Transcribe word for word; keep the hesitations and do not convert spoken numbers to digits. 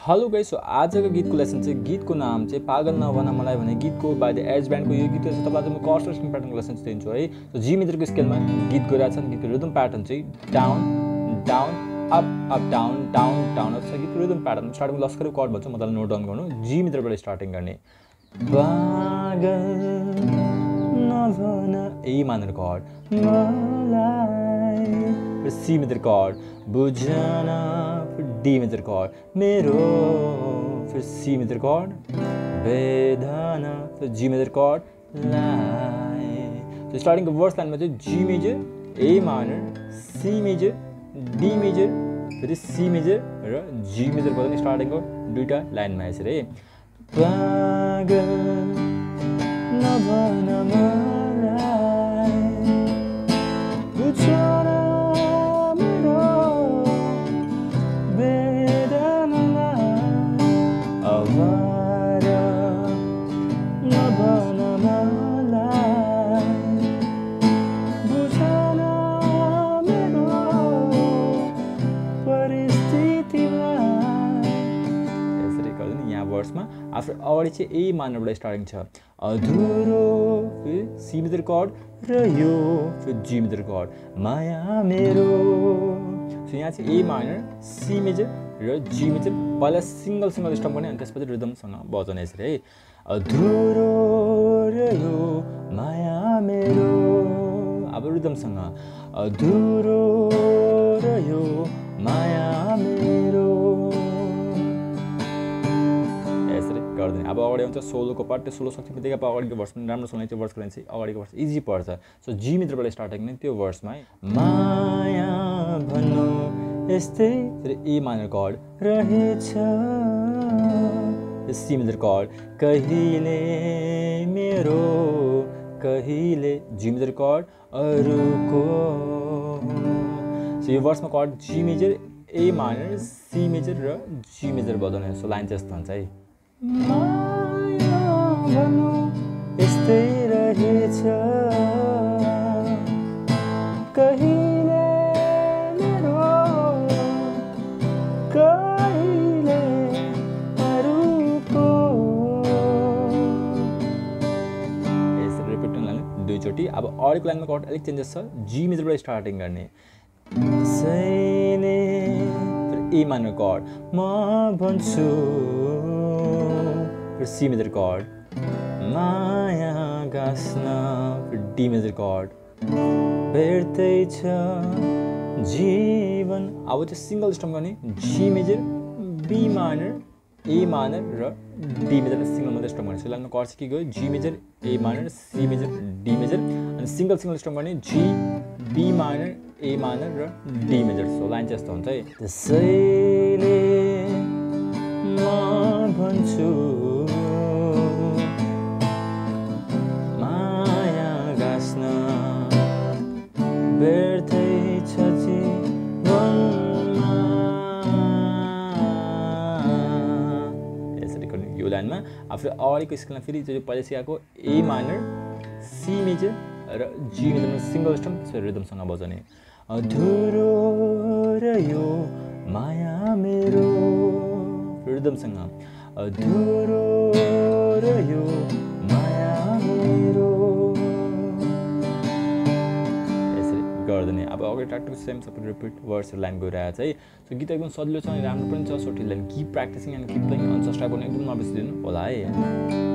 Hello guys, so आजको गीतको lesson चाहिँ गीतको नाम चाहिँ पागल नभन मलाई भने गीतको बाइ द एज ब्यान्डको यो गीत चाहिँ तपाईँलाई म कर्ड स्केल प्याटर्नको लेसन चाहिँ दिन्छु है। सो जी मिटरको स्केलमा गीत गइरहेछ नि, गीतको रिदम प्याटर्न चाहिँ down down up up down down down up छ। गीतको रिदम प्याटर्न स्टार्टिङ लस्करको कर्ड भन्छ, मजाले नोट डाउन गर्नु। जी मिटरबाट स्टार्टिङ गर्ने पागल नभन ए माइनर कर्ड मलाई, सी मेजर कर्ड बुझन, फिर डी मेजर कर्ड मेरो, फिर सी मेजर कर्ड वेदना, फिर जी मेजर कर्ड लाई। तो स्टार्टिङ को वर्स लाइनमा चाहिँ G major A minor C major D major फेरि सी मेजर र जी मेजर बजाउने स्टार्टिङको दुईटा लाइनमा यसरी है। पागल नभन मलाई बुझन मेरो वेदनालाई, आवारा नभन मलाई बुझन मेरो परिस्थितिलाई। यसरी गर्दैन यहाँ वर्समा। आफ्टर अगाडि चाहिँ ए माइनरबाट स्टार्टिङ छ, अधुरो फिर सी मेजर कर्ड र यो फिर जी मेजर कर्ड माया मेरो। सो यहाँ चाहिँ ए माइनर सी मेजर र जी मेजर पहिला सिङ्गल सिङ्गल स्टम गर्ने, अनि त्यसपछि रिदमसँग बजाउने यसरी है। अधुरो र यो माया मेरो, अब रिदमसँग अधुरो र यो माया मेरो गर्दैन। अब अगाडि आउँछ सोलोको पार्ट, त्यो सोलो सक्छ बित्तिकै अब अगाडिको भर्स पनि राम्रो सुन्ने, त्यो भर्सको लागि चाहिँ अगाडिको भर्स इजी पर्छ। सो जी मित्रबाट स्टार्टिङ नै त्यो भर्समा है। माया भन्नु यस्तै, फेरि ए माइनर कर्ड रहेछ, सी मेजर कर्ड कहिले मेरो कहिले जी मेजर कर्ड अरूको। सो यो भर्समा chord G major A minor C major र जी मेजर बजाउने। सो लाइन चाहिँ यस्तो हुन्छ है। माया भन्नु यस्तै रहेछ कहिले मेरो कहिले अरूको। यसरी रिपिट गर्नु दुईचोटि। अब अगाडिको लाइनमा कर्ड अलिक चेन्जेस छ, जी मेजरबाट स्टार्टिङ गर्ने सैले, फिर ए माइनर कर्ड म भन्छु, फिर सी मेजर कर्ड माया गाँस्न, फिर डी मेजर कर्ड भेट्दै छ जीवन। अब चाहिँ सिङ्गल स्टम गर्ने G major B minor A minor र डी मेजर सिङ्गल मात्रै स्टम गर्ने। सो लाइनमा कर्ड चाहिँ के गयो G major A minor C major D major, अनि सिङ्गल सिङ्गल स्टम गर्ने G B minor A minor र डी मेजर। सो लाइन चाहिँ यस्तो हुन्छ है। त्यसैले म भन्छु माया गाँस्न बेर्दै छ जीवनमा। यसरी गर्ने यो लाइनमा। आफूले अगाडिको स्केलमा फेरि जो पहिला सिकाएको ए माइनर सी मेजर र जी मेजरमा सिङ्गल स्टम, त्यसपछि रिदमसँग बजाउने। अधुरो र यो माया मेरो, रिदमसँग अधुरो र यो माया मेरो यसरी गर्दैन। अब अगाडि ट्याक्टको सेम सबै रिपिट वर्ड्स लाइन गइरहेको छ है। सो गीत एकदम सजिलो छ अनि राम्रो पनि छ। सो ठिक line keep practicing and keep playing, unsubscribe गर्नु एकदम नबिर्सिदिनु होला है।